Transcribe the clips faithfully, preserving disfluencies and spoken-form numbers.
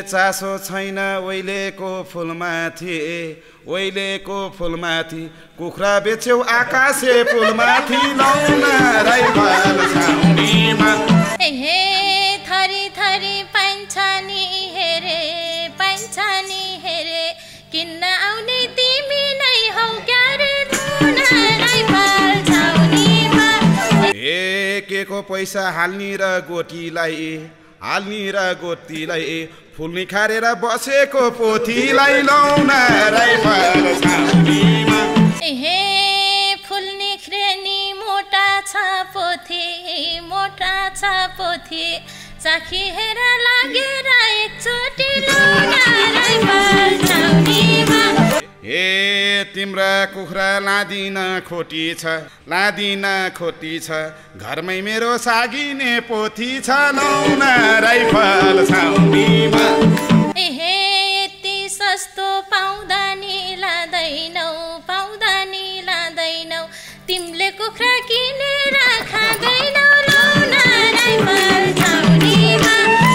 चासो छैन ओइलेको फुलमाथि ओइलेको फुलमाथि कुखुरा बेच्यौ आकाशे पुलमाथि लौन राइफल छाउनीमा हे थरी थरी पाइन्छ नि हेरे पाइन्छ नि हेरे किन्न आउने तिमी नै हौ क्यारे लौन राइफल छाउनीमा एकेको पैसा हाल्नी र गोटीलाई हाल्नी र गोटीलाई फुल निखारेर बसेको पोथीलाई लौन राइफल छाउनीमा हे फुल निख्रेनी मोटा छ पोथी मोटा छ पोथी चाखी हेर लागेर एकचोटि लौन राइफल छाउनीमा हे तिम्रा कुखुरा लादिन खोटी छ लादिन खोटी छ घरमै मेरो सागिने पोथी छ लौन राइफल छाउनीमा हे यति सस्तो पाउँदा नि लादैनौ पाउँदा नि लादैनौ तिमीले कुखुरा किनेर खाँदैनौ लौन राइफल छाउनीमा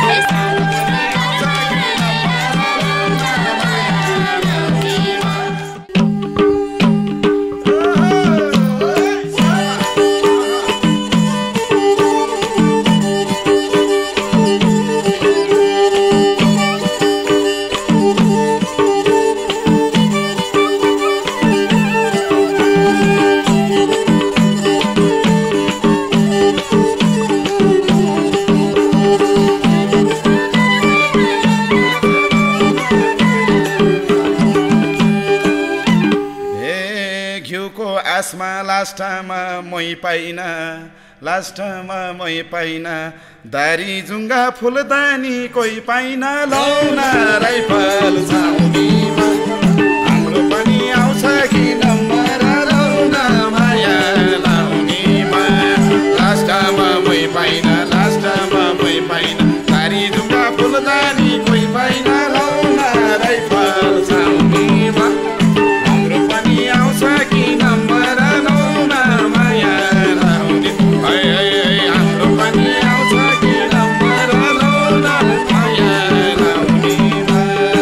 आसमा लास्टमा मै पाइन लास्टमा मै पाइन दारी जुङ्गा फुलदानी कोही पाइन लौन राइफल छाउनीमा हाम्रो पनि आउँछ कि नम्बर लौन माया लाउनीमा लास्टमा मै पाइन लास्टमा मै पाइन दारी जुङ्गा फुलदानी कोही पाइन लौन राइफल छाउनीमा हाम्रो पनि आउँछ कि नम्बर लौन माया लाउने हाम्रो पनि आउँछ कि नम्बर लौन माया लाउनेमा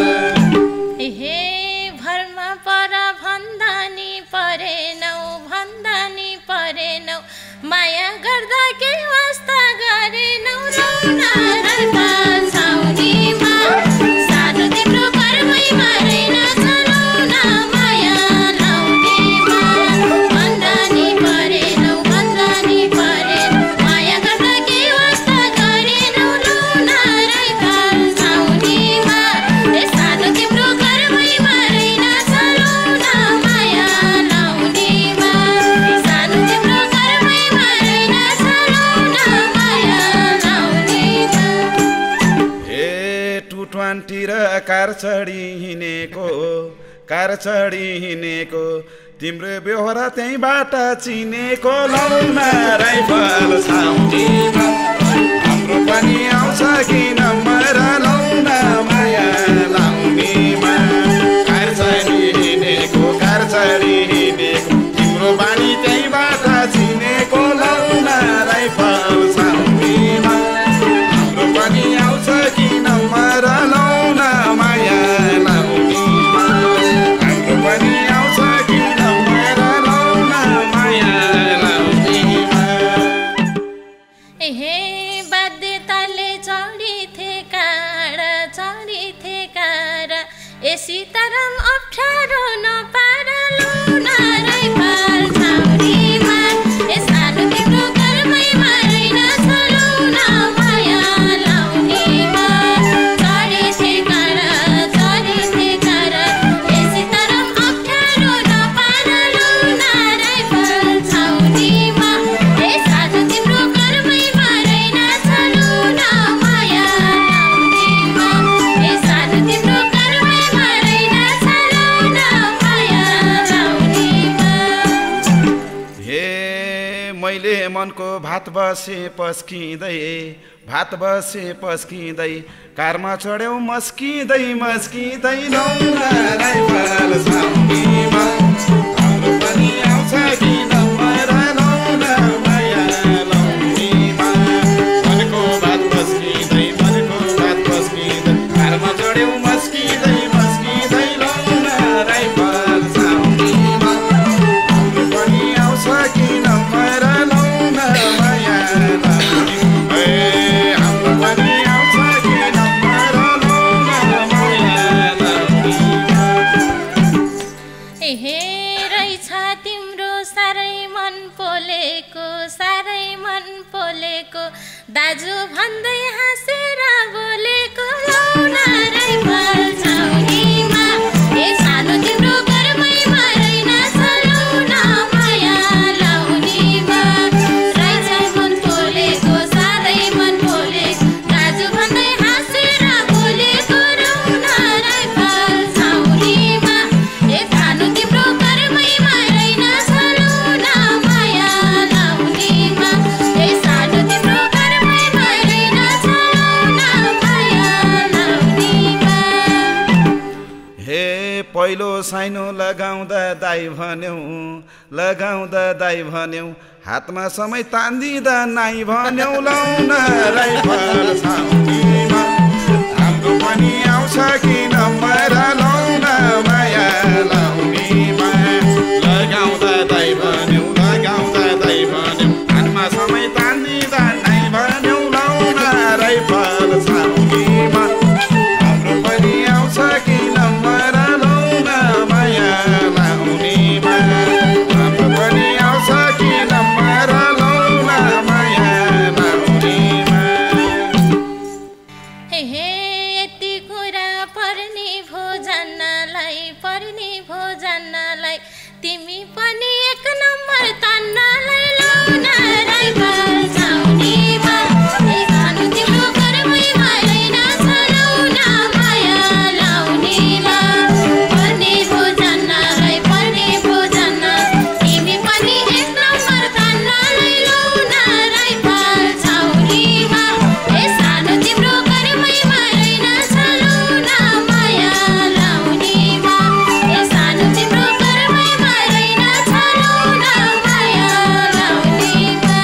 हे भरमा पर भन्दा नि परेनौ भन्दा नि परेनौ माया गर्दा के वास्ता गरेनौ लौन राइफल छाउनीमा सानो तिम्रो घरमै रहेनछ लौन माया लाउनेमा भन्दा नि परेनौ भन्दा नि परेनौ माया गर्दा के वास्ता गरेनौ लौन राइफल छाउनीमा सानो तिम्रो घरमै रहेनछ लौन माया लाउनेमा सानो तिम्रो घरमै रहेनछ लौन माया लाउनेमा ए टु ट्वेन्टी र कार चढी हिँडेको कार चढी हिँडेको तिम्रो बेहोरा त्यहीँबाट चिनेको लौन राइफल छाउनीमा हाम्रो पनि आउँछ कि नम्बर लौन माया लाउनेमा कार चढी हिँडेको कार चढी हिँडेको तिम्रो बानी त्यहीँबाट चिनेको लौन राइफल छाउनीमा हाम्रो पनि आउँछ कि नम्बर लौन माया लाउनेमा हाम्रो पनि आउँछ कि नम्बर लौन माया लाउनेमा हे बाध्यताले चढिथे कार चढिथे कार यसै तरम अप्ठ्यारो नपार लौन राइफल छाउनीमा सानो तिम्रो घरमै रहेनछ लौन माया लाउनेमा चढिथे कार चढिथे कार यसै तरम अप्ठ्यारो नपार लौन राइफल छाउनीमा सानो तिम्रो घरमै रहेनछ लौन माया लाउनेमा सानो तिम्रो घरमै रहेनछ लौन माया लाउनेमा हे मैले मनको भात बसे पस्किँदै भात बसे पस्किँदै कारमा चढ्यौ मस्किँदै मस्किँदै लौन राइफल छाउनीमा हाम्रो पनि आउँछ कि नम्बर लौन माया लाउनेमा मनको भात पस्किँदै मनको भात पस्किँदै कारमा पहिलो साइनो लगाउँदा दाइ भन्यौ लगाउँदा दाइ भन्यौ हातमा समय तान्दिँदा नाइ भन्यौ लाउन राइफल छाउनीमा हाम्रो पनि आउँछ कि नम्बर लाउन माया लाउनीमा लगाउँदा दाइ भन्यौ लगाउँदा दाइ भन्यौ हातमा समय तान्दिँदा नाइ भन्यौ लाउन राइफल छाउनीमा हाम्रो पनि आउँछ कि नम्बर लाउन माया लाउनीमा हाम्रो पनि आउँछ कि नम्बर लाउन माया लाउनीमा। हे हे यति कुरा पर्ने भो जान्नलाई पर्ने भो जान्नलाई तिमी पनि एक नम्बर तान्नलाई लाउन राइफल छाउनीमा ए सानो तिम्रो घरमै रहेन छ लाउन माया लाउनीमा पर्ने भो जान्नलाई पर्ने भो जान्न तिमी पनि एक नम्बर तान्नलाई लाउन राइफल छाउनीमा ए सानो तिम्रो घरमै रहेन छ लाउन माया लाउनीमा ए सानो तिम्रो घरमै रहेन छ लाउन माया लाउनीमा।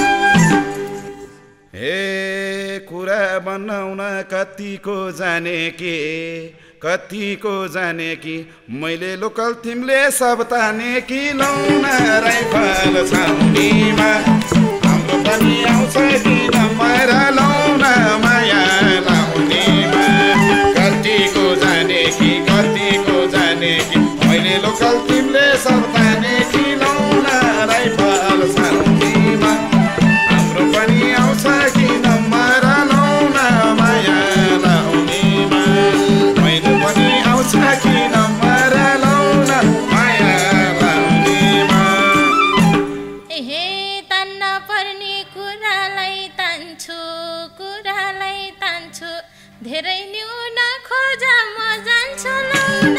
हे कुरा बनाउन कतिको जाने के कतिको जाने कि मैले लोकल तिमीले सब ताने कि लाउन राइफल छाउनीमा हाम्रो पनि आउँछ कि नम्बर लाउन माया लाउनीमा कतिको जाने कि कतिको जाने कि मैले लोकल तिमीले सब ताने कि लाउन राइफल छाउनीमा हाम्रो पनि आउँछ कि नम्बर लाउन माया लाउनीमा मैले पनि आउँछ कि नम्बर लाउन माया लाउनीमा। हे तान्न पर्ने कुरालाई तान्छु कुरालाई तान्छु धेरै न्यून खोज म जान्छु लाउन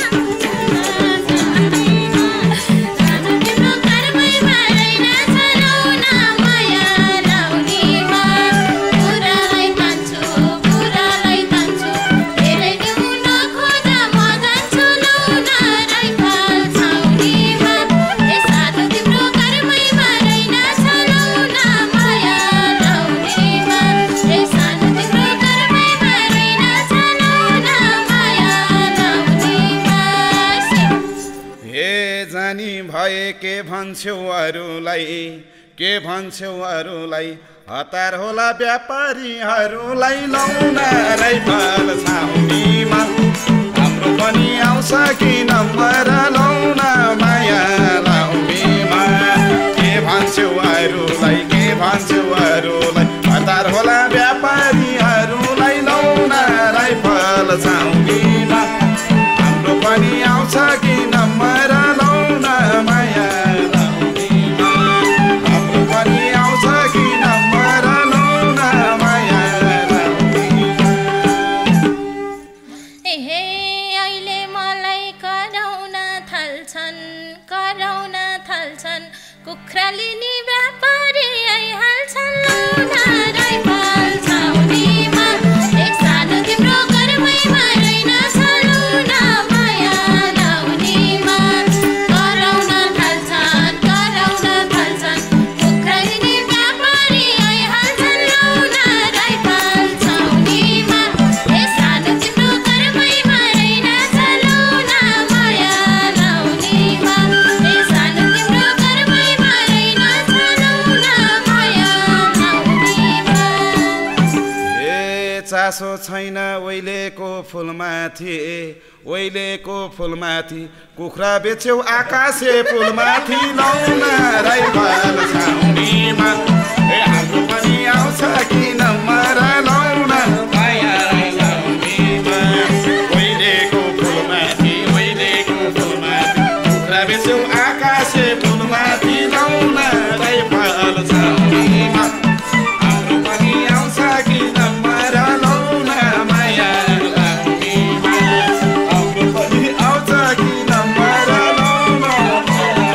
सानो तिम्रो घरमै रहेन छ लाउन माया लाउनीमा कुरालाई तान्छु कुरालाई तान्छु धेरै न्यून खोज म जान्छु लाउन राइफल छाउनीमा ए सानो तिम्रो घरमै रहेन छ लाउन माया लाउनीमा ए सानो तिम्रो घरमै रहेन छ लाउन माया लाउनीमा। हे जानी भए के भन्छौ अरूलाई के भन्छौ अरूलाई हतार होला व्यापारीहरूलाई लाउन राइफल छाउनीमा हाम्रो पनि आउँछ कि नम्बर लाउन माया लाउनीमा के भन्छौ अरूलाई के भन्छौ अरूलाई हतार होला व्यापारीहरूलाई लाउन राइफल छाउनीमा हाम्रो पनि आउँछ कि नम्बर लाउन माया लाउनीमा हाम्रो पनि आउँछ कि नम्बर लाउन माया लाउनीमा। हे अहिले मलाई कराउन थाल्छन् कराउन थाल्छन् कुखुरा लिने व्यापारी आइहाल्छन् लाउन राइफल छाउनीमा एक सानो तिम्रो घरमै रहेन छ लाउन माया लाउनीमा कराउन थाल्छन् कराउन थाल्छन् कुखुरा लिने व्यापारी आइहाल्छन् लाउन राइफल छाउनीमा ए सानो तिम्रो घरमै रहेन छ लाउन माया लाउनीमा ए सानो तिम्रो घरमै रहेन छ लाउन माया लाउनीमा। ए चासो छैन ओइलेको फुलमाथि ओइलेको फुलमाथि कुखुरा बेच्यौ आकाशे फुलमाथि लाउन राइफल छाउनीमा ए हाम्रो पनि आउँछ कि नम्बर लाउन माया लाउनीमा ओइलेको फुलमाथि ओइलेको फुलमाथि कुखुरा बेच्यौ आकाशे फुलमाथि लाउन राइफल छाउनीमा हाम्रो पनि आउँछ कि नम्बर लाउन माया लाउनीमा हाम्रो पनि आउँछ कि नम्बर लाउन माया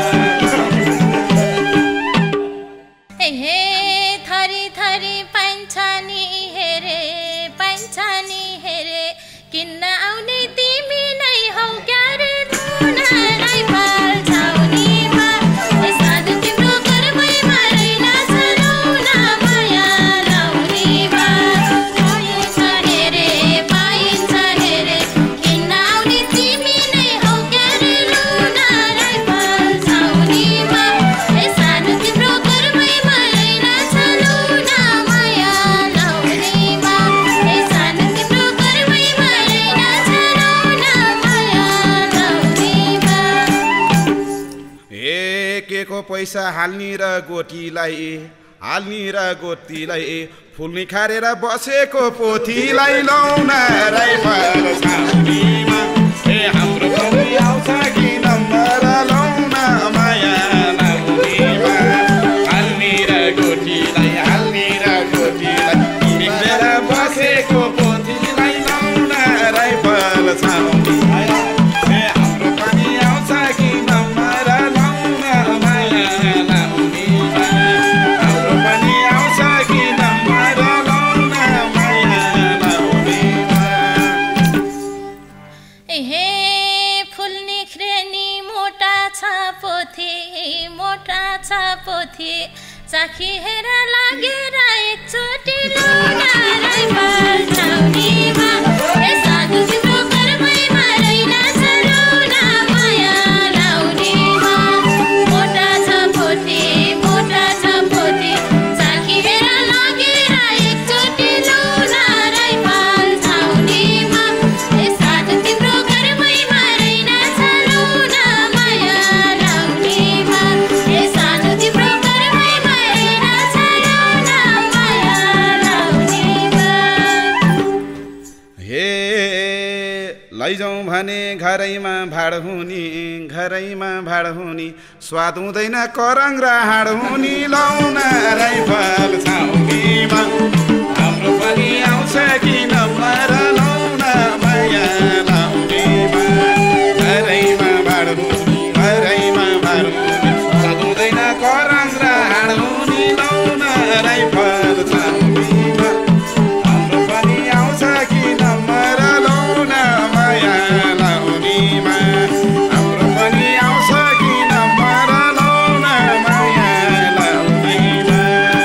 हे हे थरी थरी पाइन्छ नि हेरे पाइन्छ नि हेरे किन्न आउने तिमी नै हौ क्यारे पैसा हाल्ने र गोटीलाई हाल्ने र गोटीलाई फुल निखारेर बसेको पोथीलाई लौन राइफल छाउनीमा ए हाम्रो पनि आउँछ कि नम्बर लौन माया लाउनीमा हाल्ने र गोटीलाई हाल्ने र गोटीलाई निखारेर बसेको पोथीलाई लौन राइफल छाउनीमा ए हाम्रो पनि आउँछ कि नम्बर लौन माया लाउनीमा हाम्रो पनि आउँछ कि नम्बर लौन माया लाउनीमा हे फुल निख्रेनी मोटा छ पोथी मोटा छ पोथी चाखी हेर लागेर एकचोटि लौन राइफल छाउनीमा ए साधु तिम्रो घरमैमा रहेनछ लौन माया लाउनीमा मोटा छ पोथी मोटा छ पोथी चाखी हेर लागेर एकचोटि लौन राइफल छाउनीमा ए साधु तिम्रो घरमैमा रहेनछ लौन माया लाउनीमा ए साधु तिम्रो घरमैमा रहेनछ लौन माया लाउनीमा हे लैजाउँ भने घरैमा भाड हुने घरैमा भाड हुने स्वाद हुँदैन करङ र हाड हुने लौन राइफल छाउनीमा हाम्रो पनि आउँछ कि नम्बर लौन माया लाउनीमा घरैमा भाड हुने घरैमा भाड हुने स्वाद हुँदैन करङ र हाड हुने लौन राइफल छाउनीमा हाम्रो पनि आउँछ कि नम्बर लौन माया लाउनीमा हाम्रो पनि आउँछ कि नम्बर लौन माया लाउनीमा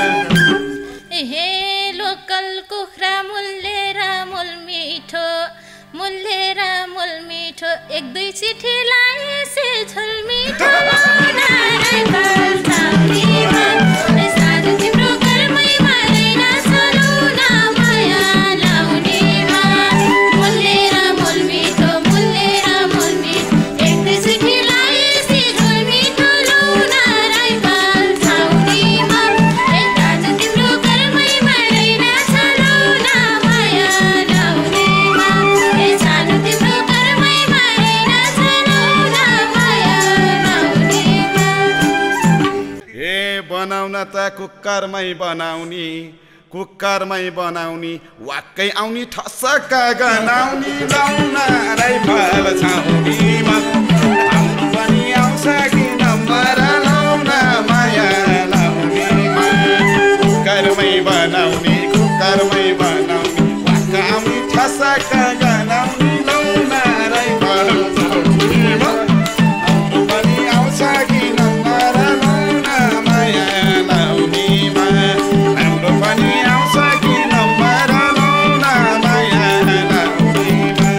हे लोकल कुखुरा मुल्लेर मुल मिठो मुल्लेर मुल मिठो एक दुई चिठी लाएसे झुल मिठो लौन राइफल छाउनीमा ए साधु तिम्रो घरमैमा रहेनछ लौन माया लाउनीमा मुल्लेर मुल मिठो मुल्लेर मुल मिठो एक दुई चिठी लाएसे झुल मिठो लौन राइफल छाउनीमा ए साधु तिम्रो घरमैमा रहेनछ लौन माया लाउनीमा ए साधु तिम्रो घरमैमा रहेनछ लौन माया लाउनीमा ए बनाउन त कुकरमै बनाउने कुकरमै बनाउने वाक्कै आउने ठसक्क गनाउने लौन राइफल छाउनीमा हाम्रो पनि आउँछ कि नम्बर लौन माया लाउनीमा कुकरमै बनाउने कुकरमै बनाउने वाक्क आउने ठसक्क गनाउने लौन राइफल छाउनीमा हाम्रो पनि आउँछ कि नम्बर लौन माया लाउनीमा हाम्रो पनि आउँछ कि नम्बर लौन माया लाउनीमा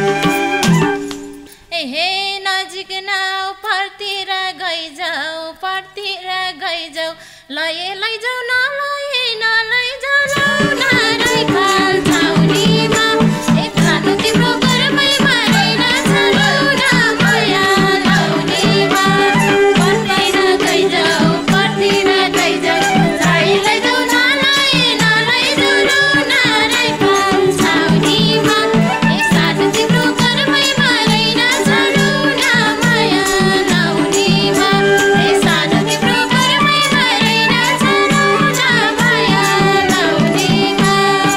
हे नजिक नाउ परतिर गइजाऊ परतिर गइजाऊ लए लैजाऊ नलए नलैजाऊ लौन राइफल छाउनीमा एक सानो तिम्रो घरमैमा रहेनछ लौन माया लाउनीमा परतिर गइजाऊ परतिर गइजाऊ लए लैजाऊ नलए नलैजाऊ लौन राइफल छाउनीमा एक सानो तिम्रो घरमैमा रहेनछ लौन माया लाउनीमा ए सानो तिम्रो घरमैमा रहेनछ लौन माया लाउनीमा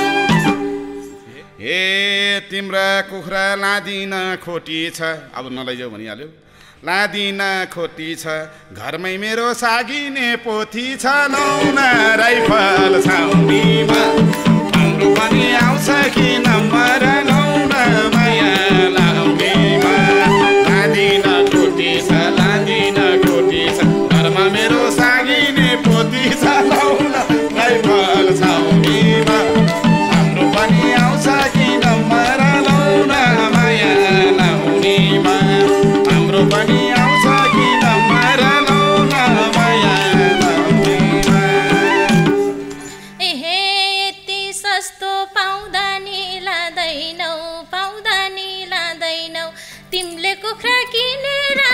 ए तिम्रा कुखुरा लादिन खोटी छ अब नलैजाऊ भनिहाल्यो लादिन खोटी छ घरमै मेरो सागिने पोथी छ लौन राइफल छाउनीमा हाम्रो पनि आउँछ कि नम्बर लौन माया लाउनीमा लादिन खोटी छ लादिन खोटी छ घरमा मेरो सागिने पोथी छ लौन राइफल छाउनीमा हाम्रो पनि आउँछ कि नम्बर लौन माया लाउनीमा हाम्रो पनि आउँछ कि नम्बर लौन माया लाउनीमा हे यति सस्तो पाउँदा नि लाँदैनौ पाउँदा नि लाँदैनौ तिमीले कुखुरा किनेर